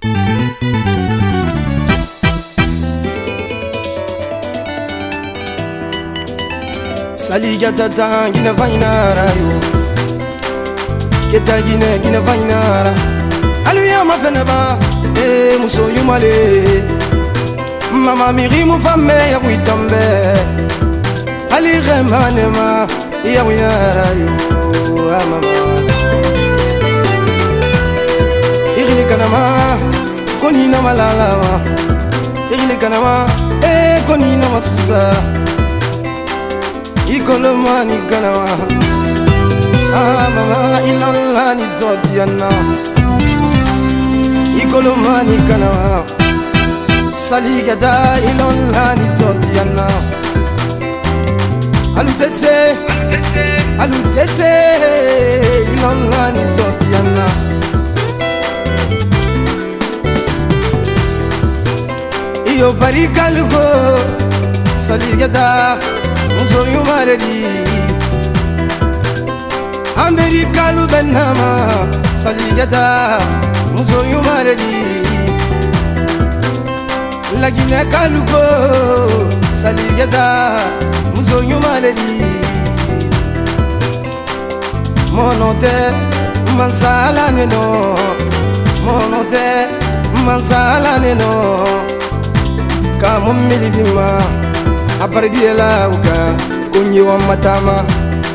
Saligata gina vainara yo Keta gina vainara Aluya mafeneba muso yumale Mama miri mu femme ya witambe Ali remanema ya winara yo mama Irini kanama konina malalawa Irini kanama konina masusa Ikoloma ni ganawa mama ilalla ni zotiana Ikoloma ni ganawa Saligata ilalla ni zotiana Alutese ilalla ni zotiana Iyo barikalugo Saligata muso yumaledi Amerika lubenama Saligata muso yumaledi La Guinée kalugo Saligata muso yumaledi Monote mansala neno Monote mansala neno Kamu milidima Apardiela uka kunyi wa matama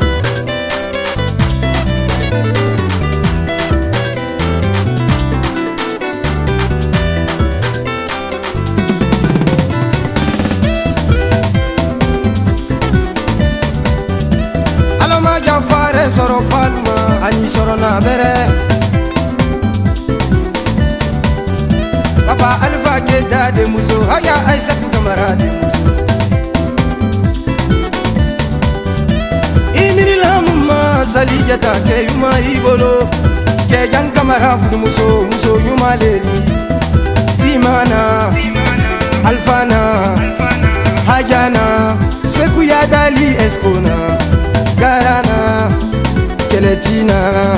Alama jafare soro Fatma ani soro na bere Papa Alfa Keda de muzo haya Aissatou Camara de muzo Saligata ke yuma ibolo ke jan kamara fu muso yuma leli Timana Alfana Hajana Seku ya dali Eskona Garana Keletina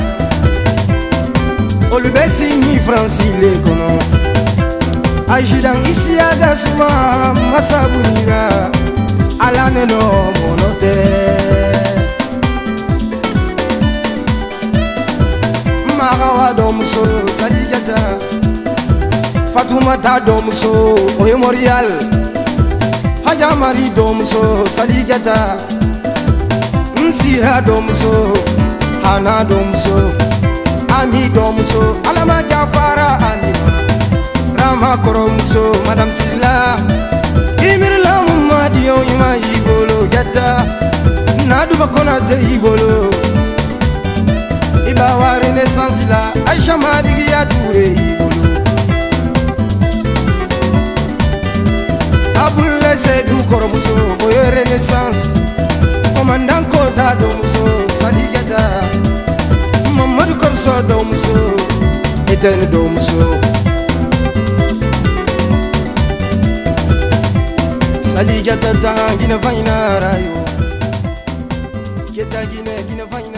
Olubesi ni Francile kono Ajidan isi aga suma masabunira Alaneno monote Magawa domuso Saligata Fatoumata domuso Oye Morial Haja Mari domuso Saligata Nsira domuso Hana domuso Ami domuso Alama Jafara Anima Rama Koromuso Madame Silla Imirla Mumadiyo Yuma Ibolo Gata Naduba Konate Ibolo Ibawa Renaissance la Aisha Madigi ya Touré Ibolo Aboule Seydou Koromuso Boye Renaissance Commandant Koza Domuso Saligata Mamadou Korso Domuso Eden Domuso Saligata gina vainara yo Keta gina vainara